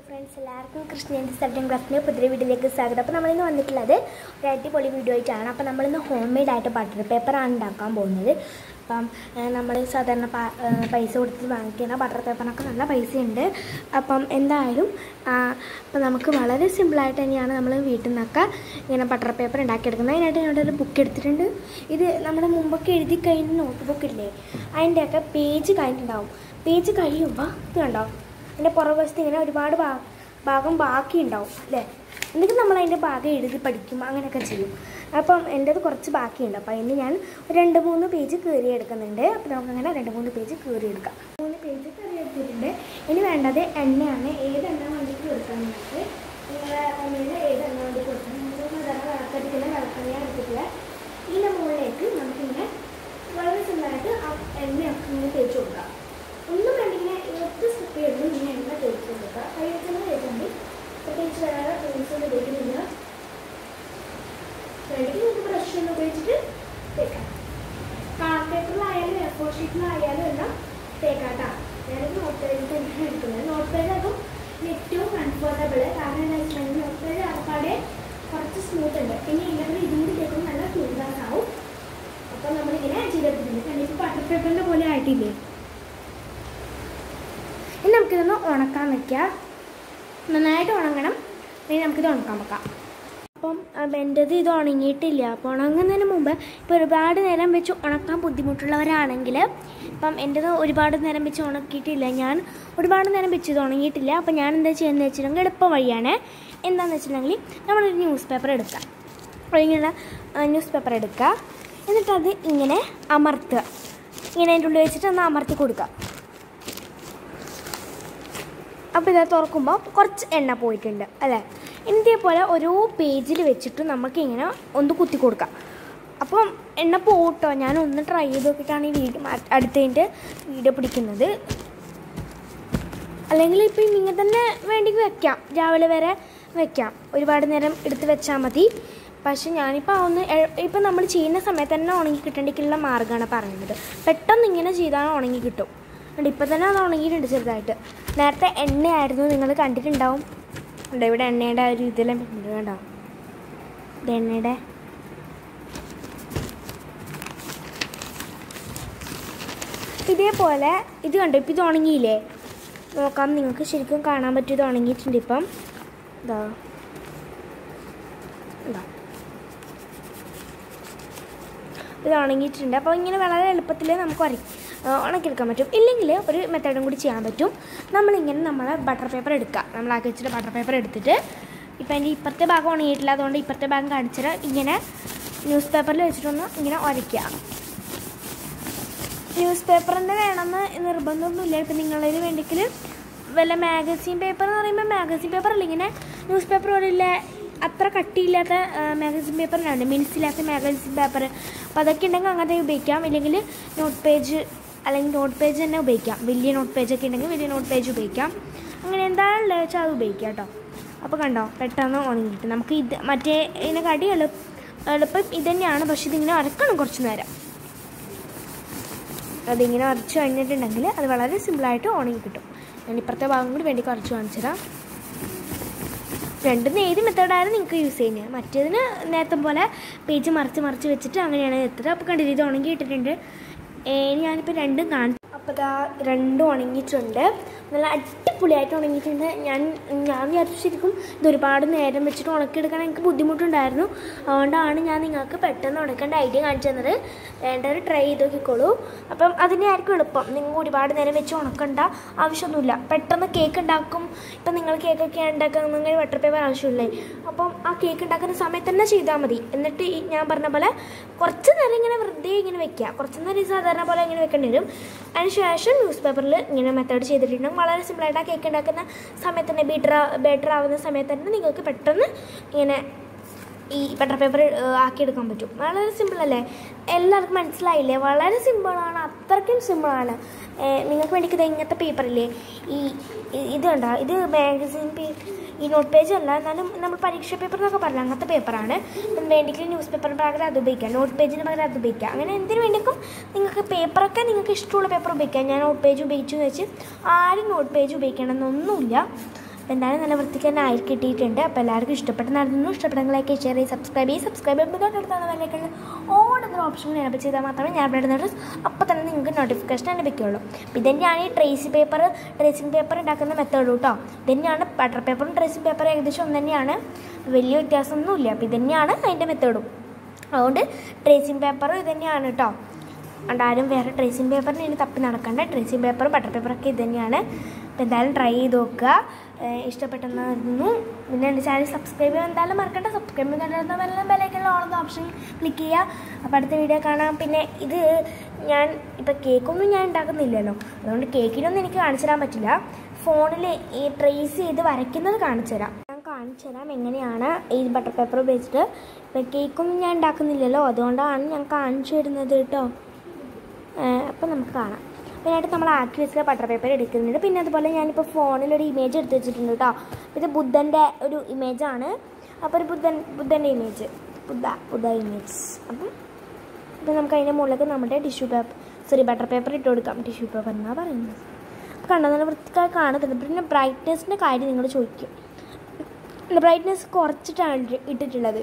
Friends, എല്ലാവർക്കും കൃഷ്ണൻ്റെ art and craft പുതിയ വീഡിയോയിലേക്ക് സ്വാഗതം. അപ്പോൾ നമ്മളിന്ന് വന്നിട്ടുള്ളത് ഒരു അടിപൊളി വീഡിയോ ആയിട്ടാണ്. അപ്പോൾ നമ്മളിന്ന് ഹോം മെയ്ഡ് ആയിട്ട് ബട്ടർ പേപ്പറാണ് ഉണ്ടാക്കാൻ പോകുന്നത്. അപ്പം നമ്മൾ സാധാരണ പൈസ കൊടുത്ത് വാങ്ങിക്കുന്ന ബട്ടർ പേപ്പറിനൊക്കെ നല്ല പൈസയുണ്ട്. അപ്പം എന്തായാലും അപ്പം നമുക്ക് വളരെ സിമ്പിളായിട്ട് തന്നെയാണ് നമ്മൾ വീട്ടിൽ നിന്നൊക്കെ ഇങ്ങനെ ബട്ടർ പേപ്പർ ഉണ്ടാക്കിയെടുക്കുന്നത്. അതിനായിട്ട് ഞങ്ങളുടെ ഒരു ബുക്ക് എടുത്തിട്ടുണ്ട്. ഇത് നമ്മുടെ മുമ്പൊക്കെ എഴുതി കഴിഞ്ഞ നോട്ട് ബുക്കില്ലേ, അതിൻ്റെയൊക്കെ പേജ് കഴിഞ്ഞിട്ടുണ്ടാവും. പേജ് കഴിയുമ്പോൾ ഇത് കണ്ടോ, അതിൻ്റെ പുറകുവശത്ത് ഇങ്ങനെ ഒരുപാട് ഭാഗം ബാക്കി ഉണ്ടാവും അല്ലേ. എന്നിട്ട് നമ്മൾ അതിൻ്റെ ഭാഗം എഴുതി പഠിക്കും, അങ്ങനെയൊക്കെ ചെയ്യും. അപ്പം എൻ്റെത് കുറച്ച് ബാക്കിയുണ്ട്. അപ്പോൾ അതിന് ഞാൻ 2-3 പേജ് കീറിയെടുക്കുന്നുണ്ട്. അപ്പോൾ നമുക്കങ്ങനെ 2-3 പേജ് കീറിയെടുക്കാം. 3 പേജ് കീറിയെടുത്തിട്ടുണ്ട്. ഇനി വേണ്ടത് എണ്ണയാണ്. ഏത് എണ്ണ വേണ്ടിയിട്ട് കൊടുക്കാൻ നമുക്ക് എണ്ണയിൽ ഏത് എണ്ണ വേണ്ടി കൊടുക്കണം. നമുക്ക് സാധാരണ വിളക്കടിക്കുന്ന വിളക്കെണ്ണ എടുത്തിട്ടില്ല. ഇതിൻ്റെ മുകളിലേക്ക് നമുക്കിങ്ങനെ വളരെ സിമ്പിളായിട്ട് ആ എണ്ണയൊക്കെ ഇങ്ങനെ തേച്ച് കൊടുക്കാം. ഒന്നും വേണ്ടിങ്ങനെ ഒറ്റ സ്റ്റെപ്പ് ചെയ്യുമ്പോൾ ഇങ്ങനെ എണ്ണ തേച്ച് കൊടുക്കുക. കൈവെക്കുന്ന തേച്ചുകൊണ്ട് പ്രത്യേകിച്ച് വേറെ ടൂൾസൊന്നും ഉപയോഗിക്കുന്നില്ല. വേണമെങ്കിൽ നമുക്ക് ബ്രഷ് ഒന്ന് ഉപയോഗിച്ചിട്ട് തേക്കാം. കാർഡ് പേപ്പറിലായാലും A4 ഷീറ്റിലായാലും എല്ലാം തേക്കാട്ടാ. ഞാനൊരു നോട്ട് പേജ് തന്നെയാണ് എടുക്കുന്നത്. നോട്ട് പേജ് അതും ഏറ്റവും കംഫർട്ടബിൾ. കാരണം എന്താ വെച്ചിട്ടുണ്ടെങ്കിൽ നോട്ട് പേജ് ആൾക്കാരെ കുറച്ച് സ്മൂത്ത് ഉണ്ട്. പിന്നെ ഇല്ലെങ്കിൽ ഇതും കൂടി തേക്കുമ്പോൾ നല്ല സ്മൂത്ത്നെസ് ആവും. അപ്പോൾ നമ്മളിങ്ങനെ ചെയ്തെടുത്തിട്ടുണ്ട്. കണ്ടിപ്പോൾ ബട്ടർ പേപ്പറിൻ്റെ പോലെ ആയിട്ടില്ലേ. ഇനി നമുക്കിതൊന്ന് ഉണക്കാൻ വയ്ക്കാം. നന്നായിട്ട് ഉണങ്ങണം. ഇനി നമുക്കിത് ഉണക്കാൻ വെക്കാം. അപ്പം എൻ്റെത് ഇത് ഉണങ്ങിയിട്ടില്ല. അപ്പോൾ ഉണങ്ങുന്നതിന് മുമ്പ് ഇപ്പോൾ ഒരുപാട് നേരം വെച്ച് ഉണക്കാൻ ബുദ്ധിമുട്ടുള്ളവരാണെങ്കിൽ, ഇപ്പം എൻ്റെത് ഒരുപാട് നേരം വെച്ച് ഉണക്കിയിട്ടില്ല. ഞാൻ ഒരുപാട് നേരം വെച്ച് ഇത് ഉണങ്ങിയിട്ടില്ല. അപ്പോൾ ഞാൻ എന്താ ചെയ്യുന്നത് വെച്ചിട്ടുണ്ടെങ്കിൽ എളുപ്പ വഴിയാണ്. എന്താണെന്ന് വെച്ചിട്ടുണ്ടെങ്കിൽ നമ്മളൊരു ന്യൂസ് പേപ്പർ എടുക്കുക. അപ്പോൾ ഇങ്ങനെ ന്യൂസ് പേപ്പർ എടുക്കുക. എന്നിട്ടത് ഇങ്ങനെ അമർത്തുക. ഇങ്ങനെ അതിൻ്റെ ഉള്ളിൽ വെച്ചിട്ട് ഒന്ന് അമർത്തി കൊടുക്കുക. അപ്പോൾ ഇത് തുറക്കുമ്പോൾ കുറച്ച് എണ്ണ പോയിട്ടുണ്ട് അല്ലേ. ഇതേപോലെ ഓരോ പേജിൽ വെച്ചിട്ട് നമുക്കിങ്ങനെ ഒന്ന് കുത്തി കൊടുക്കാം. അപ്പം എണ്ണ പോട്ടോ. ഞാൻ ഒന്ന് ട്രൈ ചെയ്ത് നോക്കിയിട്ടാണ് ഈ വീഡിയോ അടുത്തതിൻ്റെ വീഡിയോ പിടിക്കുന്നത്. അല്ലെങ്കിൽ ഇപ്പം ഇങ്ങനെ തന്നെ വേണ്ടി വെക്കാം, രാവിലെ വരെ വെക്കാം. ഒരുപാട് നേരം എടുത്ത് വെച്ചാൽ മതി. പക്ഷെ ഞാനിപ്പോൾ ഇപ്പം നമ്മൾ ചെയ്യുന്ന സമയത്ത് തന്നെ ഉണങ്ങി കിട്ടേണ്ടിക്കുള്ള മാർഗ്ഗമാണ് പറയുന്നത്. പെട്ടെന്ന് ഇങ്ങനെ ചെയ്താൽ ഉണങ്ങി കിട്ടും. അതുകൊണ്ട് ഇപ്പം തന്നെ അത് ഉണങ്ങിയിട്ടുണ്ട് ചെറുതായിട്ട്. നേരത്തെ എണ്ണയായിരുന്നു, നിങ്ങൾ കണ്ടിട്ടുണ്ടാവും. ഇവിടെ എണ്ണയുടെ ഒരു ഇതെല്ലാം കണ്ടോ, ഇത് എണ്ണയുടെ. ഇതേപോലെ ഇത് കണ്ടോ, ഇപ്പം ഇത് ഉണങ്ങിയില്ലേ നോക്കാം. നിങ്ങൾക്ക് ശരിക്കും കാണാൻ പറ്റും ഇത് ഉണങ്ങിയിട്ടുണ്ട്. ഇപ്പം ഇതാ ഇത് ഉണങ്ങിയിട്ടുണ്ട്. അപ്പോൾ ഇങ്ങനെ വളരെ എളുപ്പത്തിൽ നമുക്ക് ഉണക്കിയെടുക്കാൻ പറ്റും. ഇല്ലെങ്കിൽ ഒരു മെത്തേഡും കൂടി ചെയ്യാൻ പറ്റും. നമ്മളിങ്ങനെ നമ്മളെ ബട്ടർ പേപ്പർ എടുക്കുക. നമ്മളാക്കി വെച്ചിട്ട് ബട്ടർ പേപ്പർ എടുത്തിട്ട്, ഇപ്പം എൻ്റെ ഇപ്പുറത്തെ ഭാഗം ഉണങ്ങിയിട്ടില്ല, അതുകൊണ്ട് ഇപ്പുറത്തെ ഭാഗം കാണിച്ചിട്ട് ഇങ്ങനെ ന്യൂസ് പേപ്പറിൽ വെച്ചിട്ടൊന്ന് ഇങ്ങനെ ഉരയ്ക്കുക. ന്യൂസ് പേപ്പറിൻ്റെ വേണമെന്ന് നിർബന്ധമൊന്നുമില്ല. ഇപ്പം നിങ്ങളതിന് വേണ്ടിയെങ്കിൽ വല്ല മാഗസീൻ പേപ്പർ എന്ന് പറയുമ്പോൾ മാഗസീൻ പേപ്പറല്ല, ഇങ്ങനെ ന്യൂസ് പേപ്പർ പോലെയുള്ള അത്ര കട്ടിയില്ലാത്ത മാഗസിൻ പേപ്പറിനാണ്, മിനിസില്ലാത്ത മാഗസിൻ പേപ്പർ. അപ്പോൾ അതൊക്കെ ഉണ്ടെങ്കിൽ അങ്ങനത്തെ ഉപയോഗിക്കാം. ഇല്ലെങ്കിൽ നോട്ട് പേജ്, അല്ലെങ്കിൽ നോട്ട് പേജ് തന്നെ ഉപയോഗിക്കാം. വലിയ നോട്ട് പേജൊക്കെ ഉണ്ടെങ്കിൽ വലിയ നോട്ട് പേജ് ഉപയോഗിക്കാം. അങ്ങനെ എന്താണുള്ളത് വെച്ചാൽ അത് ഉപയോഗിക്കാം കേട്ടോ. അപ്പോൾ കണ്ടോ, പെട്ടെന്ന് ഉണങ്ങിയിട്ട് നമുക്ക് ഇത് മറ്റേ ഇതിനെക്കാട്ടി എളുപ്പം ഇത് തന്നെയാണ്. പക്ഷെ ഇതിങ്ങനെ അരക്കണം കുറച്ച് നേരം. അതിങ്ങനെ അരച്ച് കഴിഞ്ഞിട്ടുണ്ടെങ്കിൽ അത് വളരെ സിമ്പിളായിട്ട് ഉണങ്ങി കിട്ടും. ഞാൻ ഇപ്പുറത്തെ ഭാഗം കൂടി വേണ്ടി കുറച്ച് കാണിച്ചു തരാം. രണ്ടും ഏത് മെത്തേഡായാലും നിങ്ങൾക്ക് യൂസ് ചെയ്യുന്നത്. മറ്റേതിന് നേരത്തെ പോലെ പേജ് മറിച്ച് വെച്ചിട്ട് അങ്ങനെയാണ് എത്തുന്നത്. അപ്പോൾ കണ്ടിട്ട് ഇത് ഉണങ്ങിയിട്ടിട്ടുണ്ട്. ഞാനിപ്പോൾ രണ്ടും കാണിച്ചു. അപ്പോൾ ഇതാ രണ്ടും ഉണങ്ങിയിട്ടുണ്ട്. നല്ല അടിപൊളിയായിട്ട് ഉണങ്ങിയിട്ടുണ്ട്. ഞാൻ വിചാരിച്ചു ശരിക്കും ഇത് ഒരുപാട് നേരം വെച്ചിട്ട് ഉണക്കിയെടുക്കാൻ എനിക്ക് ബുദ്ധിമുട്ടുണ്ടായിരുന്നു. അതുകൊണ്ടാണ് ഞാൻ നിങ്ങൾക്ക് പെട്ടെന്ന് ഉണക്കേണ്ട ഐഡിയ കാണിച്ചു തന്നത്. വേണ്ടവർ ട്രൈ ചെയ്ത് നോക്കിക്കോളൂ. അപ്പം അതിനെ ആയിരിക്കും എളുപ്പം. നിങ്ങൾ ഒരുപാട് നേരം വെച്ച് ഉണക്കേണ്ട ആവശ്യമൊന്നുമില്ല. പെട്ടെന്ന് കേക്ക് ഉണ്ടാക്കും. ഇപ്പം നിങ്ങൾ കേക്കൊക്കെ ഉണ്ടാക്കുന്ന ബട്ടർ പേപ്പർ ആവശ്യമില്ലേ. അപ്പം ആ കേക്ക് ഉണ്ടാക്കുന്ന സമയത്ത് തന്നെ ചെയ്താൽ മതി. എന്നിട്ട് ഞാൻ പറഞ്ഞ പോലെ കുറച്ച് നേരം ഇങ്ങനെ വെറുതെ ഇങ്ങനെ വെക്കുക. കുറച്ച് നേരം സാധാരണ പോലെ ഇങ്ങനെ വെക്കേണ്ടി വരും. അതിനുശേഷം ന്യൂസ് പേപ്പറിൽ ഇങ്ങനെ മെത്തേഡ് ചെയ്തിട്ടുണ്ടെങ്കിൽ വളരെ സിമ്പിളായിട്ട് ആ കേക്ക് ഉണ്ടാക്കുന്ന സമയത്ത് തന്നെ ബേറ്റർ ആവുന്ന സമയത്ത് തന്നെ നിങ്ങൾക്ക് പെട്ടെന്ന് ഇങ്ങനെ ഈ ബട്ടർ പേപ്പർ ആക്കിയെടുക്കാൻ പറ്റും. വളരെ സിമ്പിളല്ലേ, എല്ലാവർക്കും മനസ്സിലായില്ലേ? വളരെ സിമ്പിളാണ്, അത്രയ്ക്കും സിമ്പിളാണ്. നിങ്ങൾക്ക് വേണ്ടിയിട്ട് ഇത് ഇങ്ങനത്തെ പേപ്പറില്ലേ, ഇത് കണ്ടോ, ഇത് മാഗസിൻ ഈ നോട്ട് പേജ് അല്ല, എന്നാലും നമ്മൾ പരീക്ഷ പേപ്പർ എന്നൊക്കെ പറഞ്ഞാൽ അങ്ങനത്തെ പേപ്പറാണ്. അപ്പം വേണ്ടിയിട്ട് ന്യൂസ് പേപ്പറിന് പകരം അത് ഉപയോഗിക്കാം, നോട്ട് പേജിന് പകരം അത് ഉപയോഗിക്കാം. അങ്ങനെ എന്തിനു വേണ്ടിക്കും നിങ്ങൾക്ക് പേപ്പറൊക്കെ നിങ്ങൾക്ക് ഇഷ്ടമുള്ള പേപ്പർ ഉപയോഗിക്കാം. ഞാൻ നോട്ട് പേജ് ഉപയോഗിച്ചു എന്ന് വെച്ച് ആരും നോട്ട് പേജ് ഉപയോഗിക്കണമെന്നൊന്നുമില്ല. അപ്പോൾ എന്തായാലും നല്ല വൃത്തിക്ക് തന്നെ ആയി കിട്ടിയിട്ടുണ്ട്. അപ്പോൾ എല്ലാവർക്കും ഇഷ്ടപ്പെട്ടെന്നായിരുന്നു. ഇഷ്ടപ്പെട്ടെങ്കിലൊക്കെ ഷെയർ ചെയ്ത് സബ്സ്ക്രൈബ് ചെയ്യുമ്പോൾ തൊട്ടടുത്താണ് ഓടുന്ന ഓപ്ഷൻ എനബിൾ ചെയ്താൽ മാത്രമേ ഞാൻ ഇടുന്ന അപ്പോൾ തന്നെ നിങ്ങൾക്ക് നോട്ടിഫിക്കേഷൻ ലഭിക്കുകയുള്ളൂ. അപ്പോൾ ഇതന്നെയാണ് ഈ ട്രേസിംഗ് പേപ്പർ ഉണ്ടാക്കുന്ന മെത്തേഡ് കേട്ടോ. ഇതന്നെയാണ് ബട്ടർ പേപ്പറും ട്രേസിംഗ് പേപ്പറും ഏകദേശം ഒന്ന് തന്നെയാണ്, വലിയ വ്യത്യാസമൊന്നുമില്ല. അപ്പോൾ ഇതന്നെയാണ് അതിൻ്റെ മെത്തേഡും. അതുകൊണ്ട് ട്രേസിംഗ് പേപ്പറും ഇതന്നെയാണ് കേട്ടോ. ആരും വേറെ ട്രേസിംഗ് പേപ്പറിന് ഇനി തപ്പി നടക്കണ്ട. ട്രേസിംഗ് പേപ്പറും ബട്ടർ പേപ്പറൊക്കെ ഇതന്നെയാണ്. അപ്പോൾ എന്തായാലും ട്രൈ ചെയ്ത് നോക്കുക. ഇഷ്ടപ്പെട്ടെന്നായിരുന്നു. പിന്നെ എൻ്റെ ചാനൽ സബ്സ്ക്രൈബ് ചെയ്യാൻ എന്തായാലും മറക്കണ്ട. സബ്സ്ക്രൈബ് ചെയ്യാൻ ബെല്ലൈക്കണിൽ ഓളുന്ന ഓപ്ഷൻ ക്ലിക്ക് ചെയ്യുക. അപ്പോൾ അടുത്ത വീഡിയോ കാണാം. പിന്നെ ഇത് ഞാൻ ഇപ്പോൾ കേക്കൊന്നും ഞാൻ ഉണ്ടാക്കുന്നില്ലല്ലോ, അതുകൊണ്ട് കേക്കിനൊന്നും എനിക്ക് കാണിച്ചു തരാൻ പറ്റില്ല. ഫോണിൽ ഈ ട്രേസ് ചെയ്ത് വരയ്ക്കുന്നത് കാണിച്ചു തരാം. ഞാൻ കാണിച്ചു തരാം എങ്ങനെയാണ് ഈ ബട്ടർ പേപ്പർ ഉപയോഗിച്ചിട്ട്. ഇപ്പോൾ കേക്കൊന്നും ഞാൻ ഉണ്ടാക്കുന്നില്ലല്ലോ, അതുകൊണ്ടാണ് ഞാൻ കാണിച്ചു തരുന്നത് കേട്ടോ. അപ്പോൾ നമുക്ക് കാണാം. മെയിനായിട്ട് നമ്മൾ ആക്കി വെച്ചിട്ട് ബട്ടർ പേപ്പർ എടുക്കുന്നുണ്ട്. പിന്നെ അതുപോലെ ഞാനിപ്പോൾ ഫോണിലൊരു ഇമേജ് എടുത്ത് വെച്ചിട്ടുണ്ട് കേട്ടോ. ഇത് ബുദ്ധൻ്റെ ഒരു ഇമേജാണ്. അപ്പോൾ ഒരു ബുദ്ധൻ്റെ ഇമേജ്, ബുദ്ധ ഇമേജ്. അപ്പം ഇത് നമുക്ക് അതിൻ്റെ മുകളിലേക്ക് നമ്മുടെ ബട്ടർ പേപ്പർ ഇട്ട് കൊടുക്കാം. ടിഷ്യൂ പേപ്പർ എന്നാണ് പറയുന്നത്. അപ്പോൾ കണ്ടാൽ നല്ല വൃത്തിക്കായി കാണുന്നുണ്ട്. പിന്നെ ബ്രൈറ്റ്നെസ്സിൻ്റെ കാര്യം നിങ്ങൾ ചോദിക്കും. ബ്രൈറ്റ്നെസ് കുറച്ചിട്ടാണ് ഇട്ടിട്ടുള്ളത്.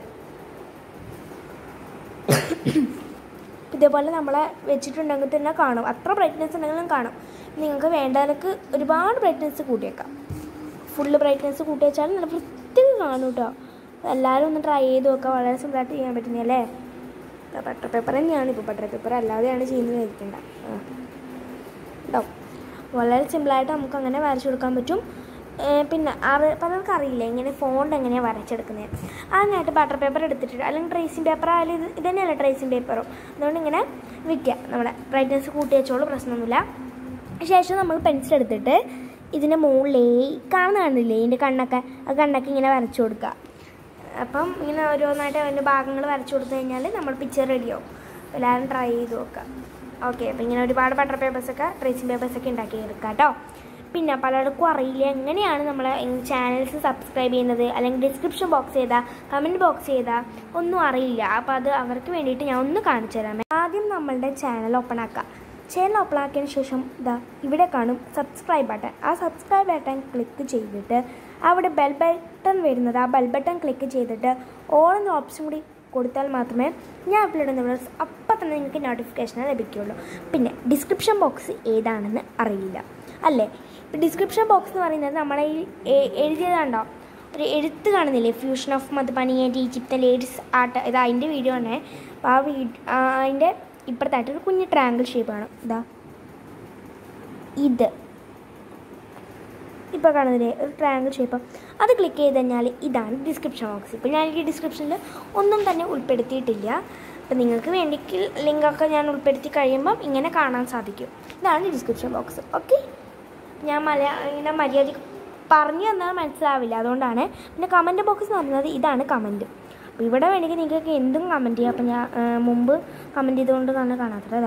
ഇതേപോലെ നമ്മളെ വെച്ചിട്ടുണ്ടെങ്കിൽ തന്നെ കാണും. അത്ര ബ്രൈറ്റ്നെസ് ഉണ്ടെങ്കിലും കാണും. നിങ്ങൾക്ക് വേണ്ടവർക്ക് ഒരുപാട് ബ്രൈറ്റ്നെസ് കൂട്ടിയേക്കാം. ഫുള്ള് ബ്രൈറ്റ്നെസ് കൂട്ടി വെച്ചാൽ നല്ല വൃത്തിക്ക് കാണും കേട്ടോ. എല്ലാവരും ഒന്ന് ട്രൈ ചെയ്ത് നോക്കുക. വളരെ സിമ്പിളായിട്ട് ചെയ്യാൻ പറ്റുന്നതല്ലേ. ബട്ടർ പേപ്പർ തന്നെയാണ്. ഇപ്പോൾ ബട്ടർ പേപ്പർ അല്ലാതെയാണ് ചെയ്യുന്നത് കഴിക്കേണ്ട കേട്ടോ. വളരെ സിമ്പിളായിട്ട് നമുക്ക് അങ്ങനെ വരച്ചു കൊടുക്കാൻ പറ്റും. പിന്നെ പലർക്കും അറിയില്ല ഇങ്ങനെ ഫോണ്ട് എങ്ങനെയാണ് വരച്ചെടുക്കുന്നത്. അതിനായിട്ട് ബട്ടർ പേപ്പർ എടുത്തിട്ട് അല്ലെങ്കിൽ ട്രേസിംഗ് പേപ്പർ ആയാലും ഇത് തന്നെയല്ല ട്രേസിംഗ് പേപ്പറും. അതുകൊണ്ട് ഇങ്ങനെ വയ്ക്കുക. നമ്മുടെ ബ്രൈറ്റ്നെസ് കൂട്ടി വെച്ചോളൂ, പ്രശ്നമൊന്നുമില്ല. ശേഷം നമ്മൾ പെൻസിൽ എടുത്തിട്ട് ഇതിൻ്റെ മുകളിലേ കാണില്ലേ ഇതിൻ്റെ കണ്ണൊക്കെ ഇങ്ങനെ വരച്ചു കൊടുക്കുക. അപ്പം ഇങ്ങനെ ഓരോന്നായിട്ട് അതിൻ്റെ ഭാഗങ്ങൾ വരച്ചു കൊടുത്തു കഴിഞ്ഞാൽ നമ്മൾ പിക്ചർ റെഡിയാവും. എല്ലാവരും ട്രൈ ചെയ്ത് നോക്കുക. ഓക്കെ. അപ്പോൾ ഇങ്ങനെ ഒരുപാട് ബട്ടർ പേപ്പേഴ്സൊക്കെ ട്രേസിംഗ് പേപ്പേഴ്സൊക്കെ ഉണ്ടാക്കിയെടുക്കുക കേട്ടോ. പിന്നെ പലർക്കും അറിയില്ല എങ്ങനെയാണ് നമ്മളെ ചാനൽസ് സബ്സ്ക്രൈബ് ചെയ്യുന്നത്, അല്ലെങ്കിൽ ഡിസ്ക്രിപ്ഷൻ ബോക്സ് ചെയ്താൽ കമൻറ്റ് ബോക്സ് ചെയ്താൽ ഒന്നും അറിയില്ല. അപ്പോൾ അത് അവർക്ക് വേണ്ടിയിട്ട് ഞാൻ ഒന്ന് കാണിച്ചു തരാമേ. ആദ്യം നമ്മളുടെ ചാനൽ ഓപ്പൺ ആക്കുക. ചാനൽ ഓപ്പൺ ആക്കിയതിന് ശേഷം ഇവിടെ കാണും സബ്സ്ക്രൈബ് ബട്ടൺ. ആ സബ്സ്ക്രൈബ് ബട്ടൺ ക്ലിക്ക് ചെയ്തിട്ട് അവിടെ ബെൽ ബട്ടൺ വരുന്നത്, ആ ബെൽ ബട്ടൺ ക്ലിക്ക് ചെയ്തിട്ട് ഓൾ എന്ന ഓപ്ഷൻ കൂടി കൊടുത്താൽ മാത്രമേ ഞാൻ അപ്ലോഡ് ചെയ്യുന്ന വീഡിയോസ് അപ്പം തന്നെ നിങ്ങൾക്ക് നോട്ടിഫിക്കേഷൻ ലഭിക്കുകയുള്ളൂ. പിന്നെ ഡിസ്ക്രിപ്ഷൻ ബോക്സ് ഏതാണെന്ന് അറിയില്ല അല്ലേ. ഇപ്പോൾ ഡിസ്ക്രിപ്ഷൻ ബോക്സ് എന്ന് പറയുന്നത് നമ്മളെ ഈ എഴുതിയതാണ്ടോ ഒരു എഴുത്ത് കാണുന്നില്ലേ, fusion of Madhubani and Egypt ladies art. ഇത് അതിൻ്റെ വീഡിയോ ആണ്. അപ്പോൾ അതിൻ്റെ ഇപ്പുറത്തായിട്ട് ഒരു കുഞ്ഞ് ട്രയാങ്കിൾ ഷേപ്പാണ്. ഇത് ഇപ്പോൾ കാണുന്നില്ലേ ഒരു ട്രയാങ്കിൾ ഷേപ്പ്. അത് ക്ലിക്ക് ചെയ്ത് കഴിഞ്ഞാൽ ഇതാണ് ഡിസ്ക്രിപ്ഷൻ ബോക്സ്. ഇപ്പോൾ ഞാൻ ഈ ഡിസ്ക്രിപ്ഷനിൽ ഒന്നും തന്നെ ഉൾപ്പെടുത്തിയിട്ടില്ല. അപ്പോൾ നിങ്ങൾക്ക് വേണ്ടിയെങ്കിൽ ലിങ്കൊക്കെ ഞാൻ ഉൾപ്പെടുത്തി കഴിയുമ്പം ഇങ്ങനെ കാണാൻ സാധിക്കും. ഇതാണ് ഡിസ്ക്രിപ്ഷൻ ബോക്സ്. ഓക്കെ. ഞാൻ ഇങ്ങനെ മര്യാദയ്ക്ക് പറഞ്ഞു തന്നാൽ മനസ്സിലാവില്ല, അതുകൊണ്ടാണ്. പിന്നെ കമൻറ്റ് ബോക്സ് എന്ന് പറയുന്നത് ഇതാണ് കമൻറ്റ്. അപ്പോൾ ഇവിടെ വേണമെങ്കിൽ നിങ്ങൾക്ക് എന്തും കമൻറ്റ് ചെയ്യാം. അപ്പോൾ ഞാൻ മുമ്പ് കമൻറ്റ് ചെയ്തുകൊണ്ട് തന്നെ കാണാത്തത്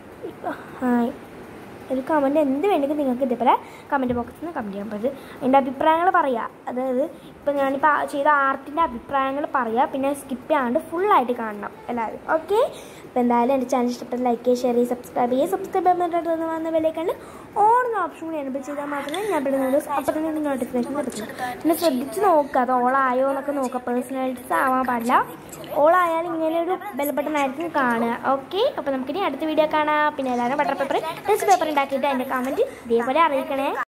ഒരു കമൻറ്റ് എന്ത് വേണമെങ്കിൽ നിങ്ങൾക്ക് ഇതേപോലെ കമൻറ്റ് ബോക്സിൽ നിന്ന് കമൻറ്റ് ചെയ്യാൻ പറ്റും. അതിൻ്റെ അഭിപ്രായങ്ങൾ പറയുക. അതായത് ഇപ്പോൾ ഞാനിപ്പോൾ ചെയ്ത ആർട്ടിൻ്റെ അഭിപ്രായങ്ങൾ പറയുക. പിന്നെ സ്കിപ്പ് ചെയ്യാണ്ട് ഫുള്ളായിട്ട് കാണണം എല്ലാവരും. ഓക്കെ. അപ്പോൾ എന്തായാലും എൻ്റെ ചാനൽ ഇഷ്ടപ്പെട്ട ലൈക്ക് ചെയ്യുക, ഷെയർ ചെയ്യുക, സബ്സ്ക്രൈബ് ചെയ്യുക. വന്ന വിലയ്ക്കാണ്ട് ഓടുന്ന ഓപ്ഷൻ കൂടി എനബിൾ ചെയ്താൽ മാത്രമേ ഞാൻ ഇടുന്ന വീഡിയോസ് അപ്പം തന്നെ നോട്ടിഫിക്കേഷൻ ലഭിക്കുള്ളൂ. പിന്നെ ശ്രദ്ധിച്ച് നോക്കുക അത് ഓളായോ എന്നൊക്കെ നോക്കുക. പേഴ്സണാലിറ്റീസ് ആവാൻ പാടില്ല. ഓളായാലും ഇങ്ങനെ ഒരു ബെൽ ബട്ടൺ ആയിരിക്കും കാണുക. ഓക്കെ. അപ്പോൾ നമുക്കിനി അടുത്ത വീഡിയോ കാണാം. പിന്നെ എല്ലാവരും ബട്ടർ പേപ്പർ ടെസ്റ്റ് പേപ്പർ ഉണ്ടാക്കിയിട്ട് അതിൻ്റെ കമൻറ്റ് ഇതേപോലെ അറിയിക്കണേ.